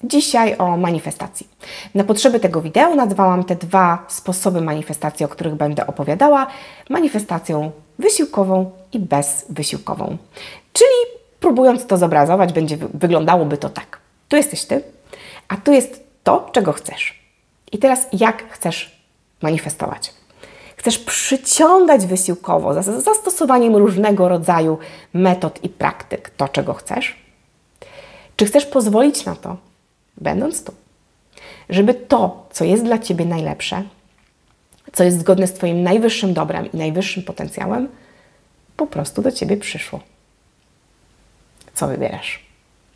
Dzisiaj o manifestacji. Na potrzeby tego wideo nazwałam te dwa sposoby manifestacji, o których będę opowiadała, manifestacją wysiłkową i bezwysiłkową. Czyli próbując to zobrazować, wyglądałoby to tak. Tu jesteś Ty, a tu jest to, czego chcesz. I teraz jak chcesz manifestować? Chcesz przyciągać wysiłkowo, za zastosowaniem różnego rodzaju metod i praktyk to, czego chcesz? Czy chcesz pozwolić na to, będąc tu, żeby to, co jest dla Ciebie najlepsze, co jest zgodne z Twoim najwyższym dobrem i najwyższym potencjałem, po prostu do Ciebie przyszło? Co wybierasz?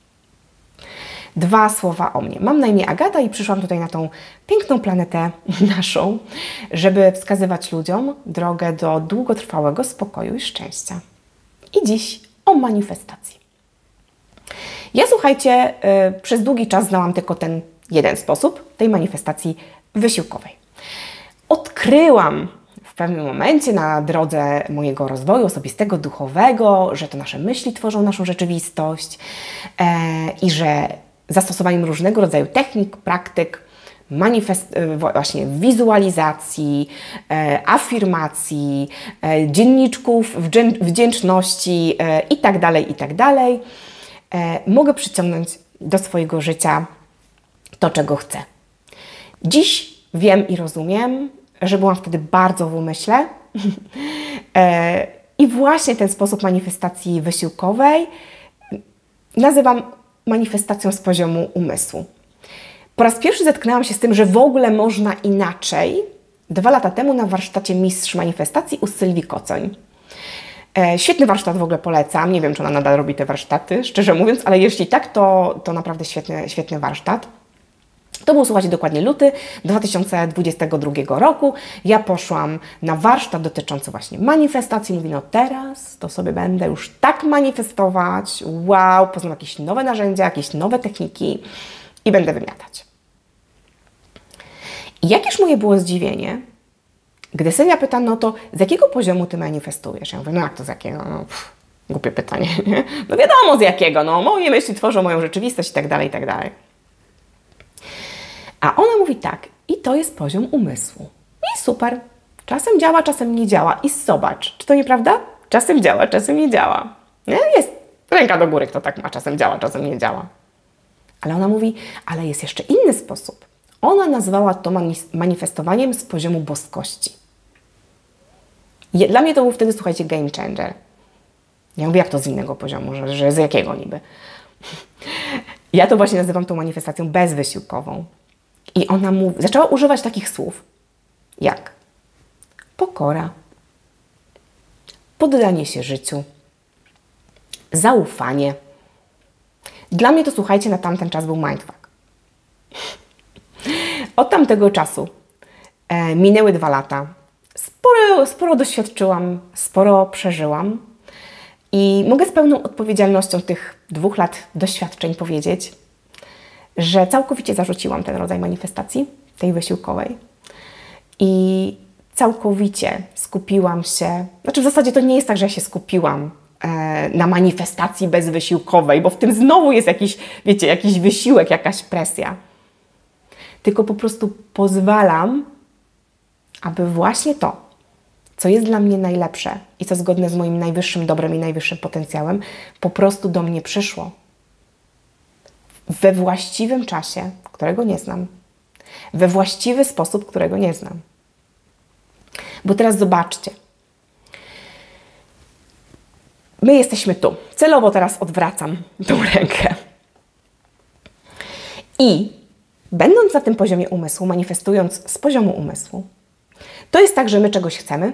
Dwa słowa o mnie. Mam na imię Agata i przyszłam tutaj na tą piękną planetę naszą, żeby wskazywać ludziom drogę do długotrwałego spokoju i szczęścia. I dziś o manifestacji. Ja, słuchajcie, przez długi czas znałam tylko ten jeden sposób tej manifestacji wysiłkowej. Odkryłam w pewnym momencie na drodze mojego rozwoju osobistego, duchowego, że to nasze myśli tworzą naszą rzeczywistość i że zastosowaniem różnego rodzaju technik, praktyk, właśnie wizualizacji, afirmacji, dzienniczków wdzięczności itd., mogę przyciągnąć do swojego życia to, czego chcę. Dziś wiem i rozumiem, że byłam wtedy bardzo w umyśle i właśnie ten sposób manifestacji wysiłkowej nazywam manifestacją z poziomu umysłu. Po raz pierwszy zetknęłam się z tym, że w ogóle można inaczej 2 lata temu na warsztacie Mistrz Manifestacji u Sylwii Kocoń. Świetny warsztat, w ogóle polecam. Nie wiem, czy ona nadal robi te warsztaty, szczerze mówiąc, ale jeśli tak, to naprawdę świetny warsztat. To był, słuchajcie, dokładnie luty 2022 roku. Ja poszłam na warsztat dotyczący właśnie manifestacji. Mówię, no teraz to sobie będę już tak manifestować. Wow, poznam jakieś nowe narzędzia, jakieś nowe techniki i będę wymiatać. I jakież moje było zdziwienie, gdy Sylwia pyta, no to z jakiego poziomu Ty manifestujesz? Ja mówię, no jak to z jakiego? No, głupie pytanie, nie? No wiadomo z jakiego, no moje myśli tworzą moją rzeczywistość i tak dalej, i tak dalej. A ona mówi tak, i to jest poziom umysłu. I super, czasem działa, czasem nie działa. I zobacz, czy to nieprawda? Czasem działa, czasem nie działa. Nie? Jest ręka do góry, kto tak ma, czasem działa, czasem nie działa. Ale ona mówi, ale jest jeszcze inny sposób. Ona nazwała to manifestowaniem z poziomu boskości. Dla mnie to był wtedy, słuchajcie, game changer. Ja mówię, jak to z innego poziomu, że z jakiego niby? Ja to właśnie nazywam tą manifestacją bezwysiłkową. I ona zaczęła używać takich słów jak pokora, poddanie się życiu, zaufanie. Dla mnie to, słuchajcie, na tamten czas był mindfuck. Od tamtego czasu minęły 2 lata. Sporo doświadczyłam, sporo przeżyłam i mogę z pełną odpowiedzialnością tych 2 lat doświadczeń powiedzieć, że całkowicie zarzuciłam ten rodzaj manifestacji, tej wysiłkowej i całkowicie skupiłam się, znaczy w zasadzie to nie jest tak, że ja się skupiłam na manifestacji bezwysiłkowej, bo w tym znowu jest jakiś, wiecie, jakiś wysiłek, jakaś presja. Tylko po prostu pozwalam, aby właśnie to, co jest dla mnie najlepsze i co zgodne z moim najwyższym dobrem i najwyższym potencjałem, po prostu do mnie przyszło. We właściwym czasie, którego nie znam. We właściwy sposób, którego nie znam. Bo teraz zobaczcie. My jesteśmy tu. Celowo teraz odwracam tą rękę. I będąc na tym poziomie umysłu, manifestując z poziomu umysłu, to jest tak, że my czegoś chcemy,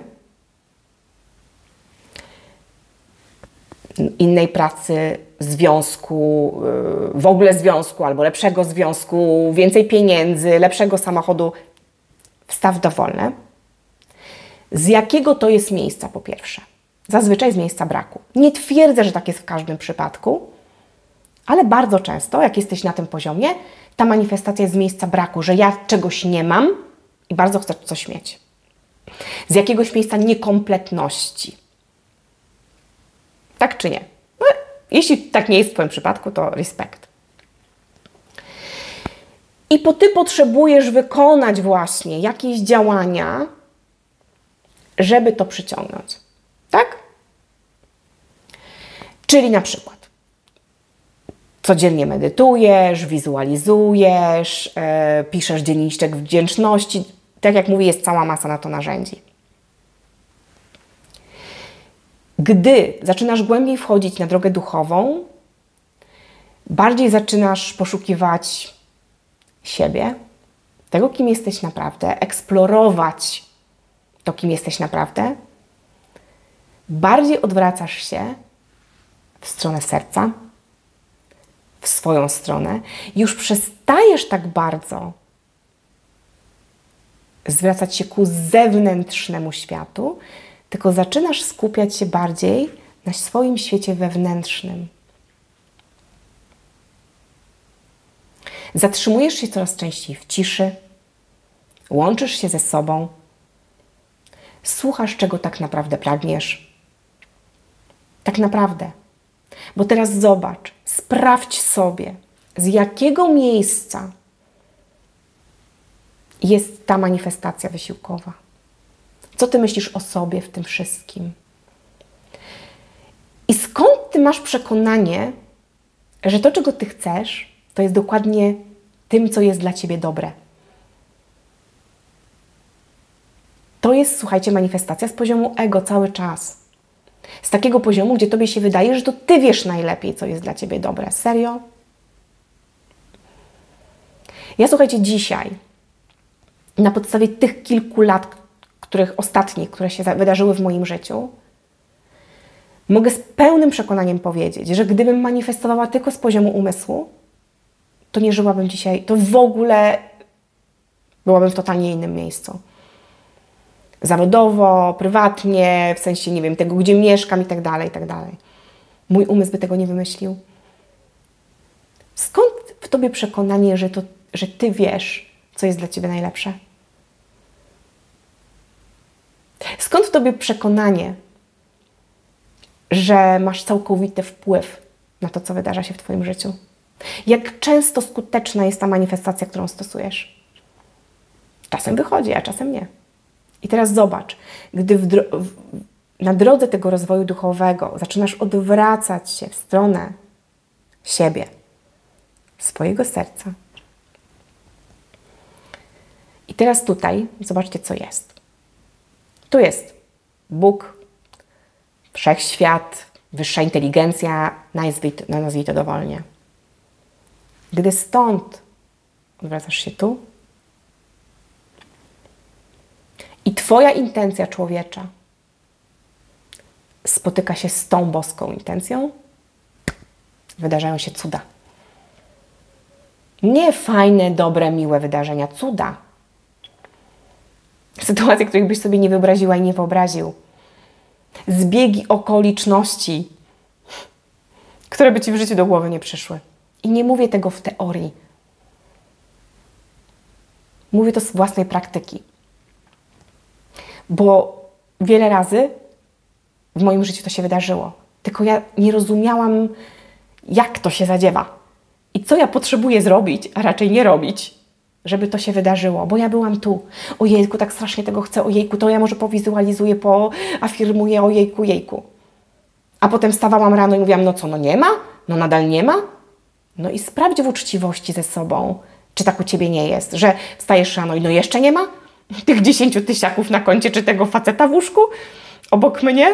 innej pracy, związku, w ogóle związku, albo lepszego związku, więcej pieniędzy, lepszego samochodu, wstaw dowolne. Z jakiego to jest miejsca, po pierwsze? Zazwyczaj z miejsca braku. Nie twierdzę, że tak jest w każdym przypadku, ale bardzo często, jak jesteś na tym poziomie, ta manifestacja jest z miejsca braku, że ja czegoś nie mam i bardzo chcę coś mieć. Z jakiegoś miejsca niekompletności. Tak czy nie? No, jeśli tak nie jest w Twoim przypadku, to respekt. I ty potrzebujesz wykonać właśnie jakieś działania, żeby to przyciągnąć. Tak? Czyli na przykład codziennie medytujesz, wizualizujesz, piszesz dzienniczek wdzięczności. Tak jak mówię, jest cała masa na to narzędzi. Gdy zaczynasz głębiej wchodzić na drogę duchową, bardziej zaczynasz poszukiwać siebie, tego, kim jesteś naprawdę, eksplorować to, kim jesteś naprawdę, bardziej odwracasz się w stronę serca, w swoją stronę, już przestajesz tak bardzo zwracać się ku zewnętrznemu światu, tylko zaczynasz skupiać się bardziej na swoim świecie wewnętrznym. Zatrzymujesz się coraz częściej w ciszy, łączysz się ze sobą, słuchasz, czego tak naprawdę pragniesz. Tak naprawdę. Bo teraz zobacz, sprawdź sobie, z jakiego miejsca jest ta manifestacja wysiłkowa. Co ty myślisz o sobie w tym wszystkim? I skąd ty masz przekonanie, że to, czego ty chcesz, to jest dokładnie tym, co jest dla ciebie dobre? To jest, słuchajcie, manifestacja z poziomu ego cały czas. Z takiego poziomu, gdzie tobie się wydaje, że to ty wiesz najlepiej, co jest dla ciebie dobre. Serio? Ja, słuchajcie, dzisiaj, na podstawie tych kilku lat, które się wydarzyły w moim życiu, mogę z pełnym przekonaniem powiedzieć, że gdybym manifestowała tylko z poziomu umysłu, to nie żyłabym dzisiaj, to w ogóle byłabym w totalnie innym miejscu. Zawodowo, prywatnie, w sensie, nie wiem, tego, gdzie mieszkam i tak dalej, i tak dalej. Mój umysł by tego nie wymyślił. Skąd w tobie przekonanie, że ty wiesz, co jest dla ciebie najlepsze? Skąd w tobie przekonanie, że masz całkowity wpływ na to, co wydarza się w twoim życiu? Jak często skuteczna jest ta manifestacja, którą stosujesz? Czasem wychodzi, a czasem nie. I teraz zobacz, gdy na drodze tego rozwoju duchowego zaczynasz odwracać się w stronę siebie, swojego serca. I teraz tutaj zobaczcie, co jest. Tu jest Bóg, wszechświat, wyższa inteligencja, nazwij to dowolnie. Gdy stąd odwracasz się tu i twoja intencja człowiecza spotyka się z tą boską intencją, wydarzają się cuda. Nie fajne, dobre, miłe wydarzenia, cuda. Sytuacje, których byś sobie nie wyobraziła i nie wyobraził. Zbiegi okoliczności, które by ci w życiu do głowy nie przyszły. I nie mówię tego w teorii. Mówię to z własnej praktyki. Bo wiele razy w moim życiu to się wydarzyło. Tylko ja nie rozumiałam, jak to się zadziewa. I co ja potrzebuję zrobić, a raczej nie robić, żeby to się wydarzyło. Bo ja byłam tu. Ojejku, tak strasznie tego chcę. Ojejku, to ja może powizualizuję, poafirmuję. Ojejku, jejku. A potem wstawałam rano i mówiłam, no co, no nie ma? No nadal nie ma? No i sprawdź w uczciwości ze sobą, czy tak u ciebie nie jest, że wstajesz rano i no jeszcze nie ma tych 10 tysiaków na koncie, czy tego faceta w łóżku obok mnie.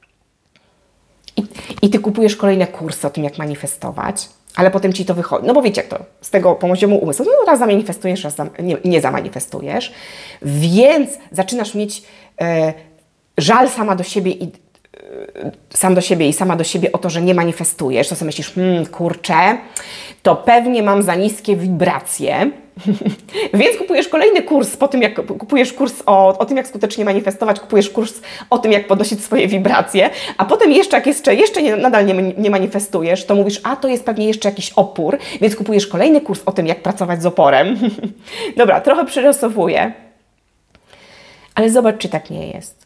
I ty kupujesz kolejne kursy o tym, jak manifestować, ale potem ci to wychodzi. No bo wiecie, jak to z tego poziomu umysłu, no raz zamanifestujesz, raz nie zamanifestujesz, więc zaczynasz mieć żal sama do siebie i sama do siebie o to, że nie manifestujesz, to sobie myślisz, kurczę, to pewnie mam za niskie wibracje, więc kupujesz kolejny kurs po tym, jak kupujesz kurs o tym, jak skutecznie manifestować, kupujesz kurs o tym, jak podnosić swoje wibracje, a potem jeszcze, jak nadal nie manifestujesz, to mówisz, a to jest pewnie jeszcze jakiś opór, więc kupujesz kolejny kurs o tym, jak pracować z oporem. Dobra, trochę przerysowuję, ale zobacz, czy tak nie jest.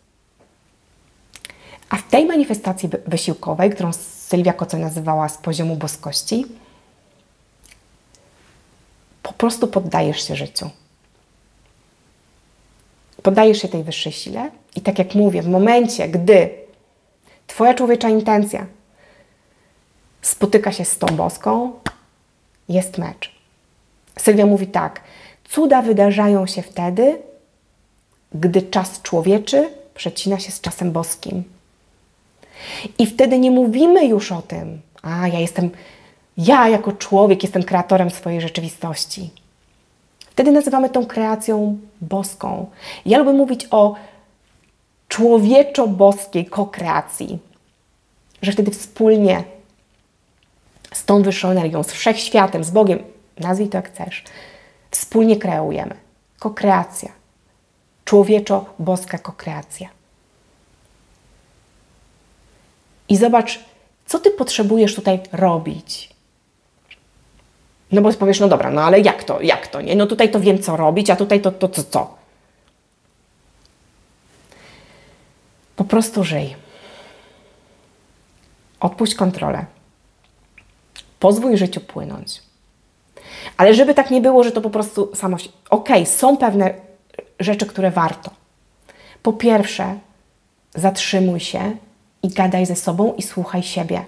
A w tej manifestacji wysiłkowej, którą Sylwia Koco nazywała z poziomu boskości, po prostu poddajesz się życiu. Poddajesz się tej wyższej sile i tak jak mówię, w momencie, gdy Twoja człowiecza intencja spotyka się z tą boską, jest mecz. Sylwia mówi tak, cuda wydarzają się wtedy, gdy czas człowieczy przecina się z czasem boskim. I wtedy nie mówimy już o tym, ja jako człowiek jestem kreatorem swojej rzeczywistości. Wtedy nazywamy tą kreacją boską. Ja lubię mówić o człowieczo-boskiej kokreacji, że wtedy wspólnie z tą wyższą energią, z wszechświatem, z Bogiem, nazwij to jak chcesz, wspólnie kreujemy. Kokreacja. Człowieczo-boska kokreacja. I zobacz, co Ty potrzebujesz tutaj robić. No bo powiesz, no dobra, no ale jak to, nie? No tutaj to wiem, co robić, a tutaj to co? Po prostu żyj. Odpuść kontrolę. Pozwól życiu płynąć. Ale żeby tak nie było, że to po prostu samo się... Okej, są pewne rzeczy, które warto. Po pierwsze, zatrzymuj się i gadaj ze sobą i słuchaj siebie.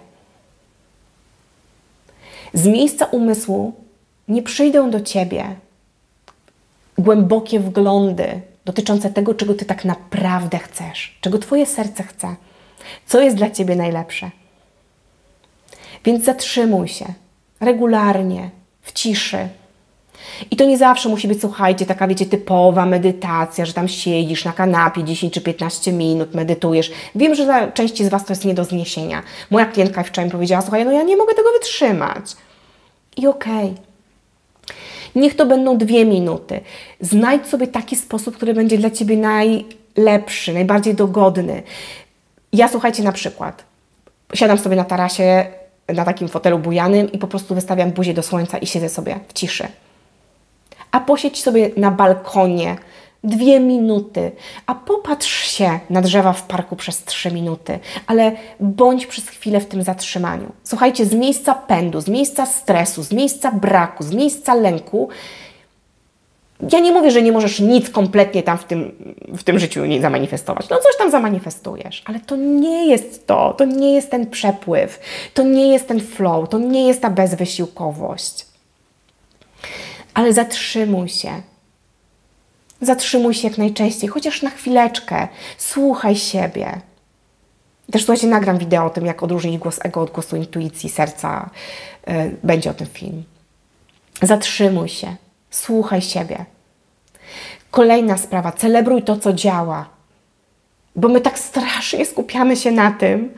Z miejsca umysłu nie przyjdą do Ciebie głębokie wglądy dotyczące tego, czego Ty tak naprawdę chcesz, czego Twoje serce chce, co jest dla Ciebie najlepsze. Więc zatrzymuj się regularnie, w ciszy. I to nie zawsze musi być, słuchajcie, taka, wiecie, typowa medytacja, że tam siedzisz na kanapie 10 czy 15 minut, medytujesz. Wiem, że dla części z Was to jest nie do zniesienia. Moja klientka wczoraj mi powiedziała, słuchaj, no ja nie mogę tego wytrzymać. I okej. Niech to będą 2 minuty. Znajdź sobie taki sposób, który będzie dla Ciebie najlepszy, najbardziej dogodny. Ja, słuchajcie, na przykład, siadam sobie na tarasie, na takim fotelu bujanym i po prostu wystawiam buzię do słońca i siedzę sobie w ciszy. A posiedź sobie na balkonie 2 minuty, a popatrz się na drzewa w parku przez 3 minuty, ale bądź przez chwilę w tym zatrzymaniu. Słuchajcie, z miejsca pędu, z miejsca stresu, z miejsca braku, z miejsca lęku. Ja nie mówię, że nie możesz nic kompletnie tam w tym życiu nie zamanifestować. No coś tam zamanifestujesz, ale to nie jest to nie jest ten przepływ, to nie jest ten flow, to nie jest ta bezwysiłkowość. Ale zatrzymuj się. Zatrzymuj się jak najczęściej, chociaż na chwileczkę. Słuchaj siebie. Też słuchajcie, nagram wideo o tym, jak odróżnić głos ego od głosu intuicji, serca. Będzie o tym film. Zatrzymuj się. Słuchaj siebie. Kolejna sprawa. Celebruj to, co działa. Bo my tak strasznie skupiamy się na tym,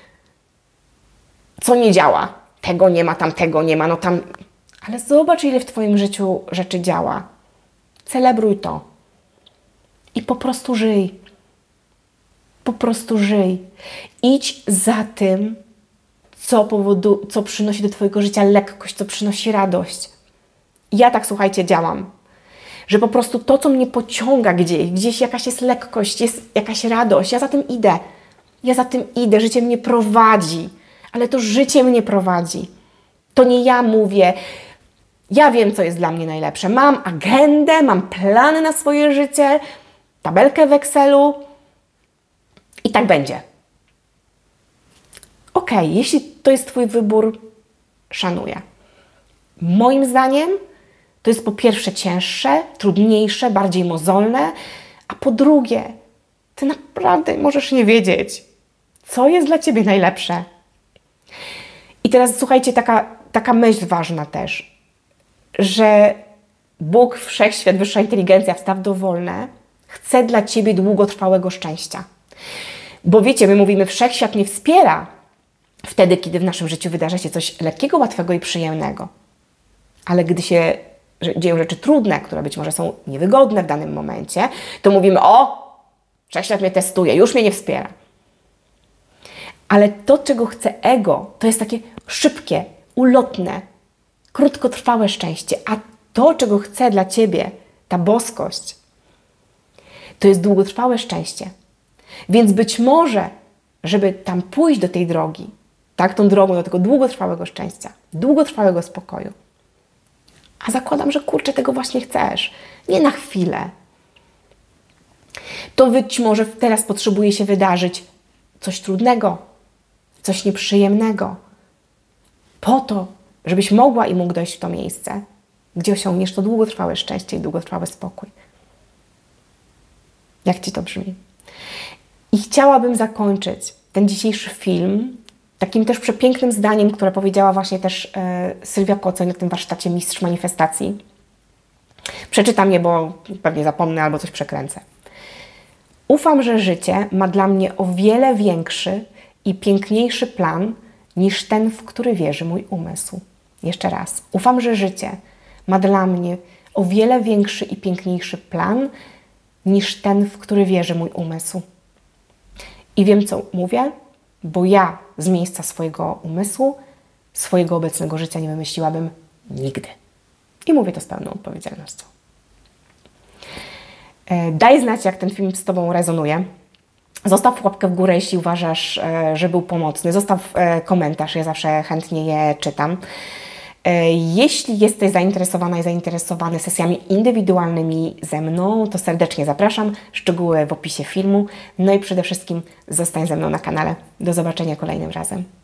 co nie działa. Tego nie ma, tamtego nie ma, no tam... Ale zobacz, ile w Twoim życiu rzeczy działa. Celebruj to. I po prostu żyj. Po prostu żyj. Idź za tym, co przynosi do Twojego życia lekkość, co przynosi radość. Ja tak, słuchajcie, działam. Że po prostu to, co mnie pociąga gdzieś jakaś jest lekkość, jest jakaś radość. Ja za tym idę. Ja za tym idę. Życie mnie prowadzi. Ale to życie mnie prowadzi. To nie ja mówię. Ja wiem, co jest dla mnie najlepsze. Mam agendę, mam plany na swoje życie, tabelkę w Excelu i tak będzie. Okej, jeśli to jest Twój wybór, szanuję. Moim zdaniem to jest po pierwsze cięższe, trudniejsze, bardziej mozolne, a po drugie, Ty naprawdę możesz nie wiedzieć, co jest dla Ciebie najlepsze. I teraz słuchajcie, taka myśl ważna też, że Bóg, Wszechświat, Wyższa Inteligencja, wstaw dowolne, chce dla Ciebie długotrwałego szczęścia. Bo wiecie, my mówimy, Wszechświat mnie wspiera wtedy, kiedy w naszym życiu wydarza się coś lekkiego, łatwego i przyjemnego. Ale gdy się dzieją rzeczy trudne, które być może są niewygodne w danym momencie, to mówimy, Wszechświat mnie testuje, już mnie nie wspiera. Ale to, czego chce ego, to jest takie szybkie, ulotne, krótkotrwałe szczęście. A to, czego chce dla Ciebie ta boskość, to jest długotrwałe szczęście. Więc być może, żeby tam pójść do tej drogi, tak, tą drogą do tego długotrwałego szczęścia, długotrwałego spokoju, A zakładam, że kurczę, tego właśnie chcesz. Nie na chwilę. To być może teraz potrzebuje się wydarzyć coś trudnego, coś nieprzyjemnego, po to, żebyś mogła i mógł dojść w to miejsce, gdzie osiągniesz to długotrwałe szczęście i długotrwały spokój. Jak Ci to brzmi? I chciałabym zakończyć ten dzisiejszy film takim też przepięknym zdaniem, które powiedziała właśnie też Sylwia Kocoń na tym warsztacie Mistrz Manifestacji. Przeczytam je, bo pewnie zapomnę albo coś przekręcę. Ufam, że życie ma dla mnie o wiele większy i piękniejszy plan niż ten, w który wierzy mój umysł. Jeszcze raz. Ufam, że życie ma dla mnie o wiele większy i piękniejszy plan niż ten, w który wierzy mój umysł. I wiem, co mówię, bo ja z miejsca swojego umysłu, swojego obecnego życia nie wymyśliłabym nigdy. I mówię to z pełną odpowiedzialnością. Daj znać, jak ten film z Tobą rezonuje. Zostaw łapkę w górę, jeśli uważasz, że był pomocny. Zostaw komentarz, ja zawsze chętnie je czytam. Jeśli jesteś zainteresowana i zainteresowany sesjami indywidualnymi ze mną, to serdecznie zapraszam. Szczegóły w opisie filmu. No i przede wszystkim zostań ze mną na kanale. Do zobaczenia kolejnym razem.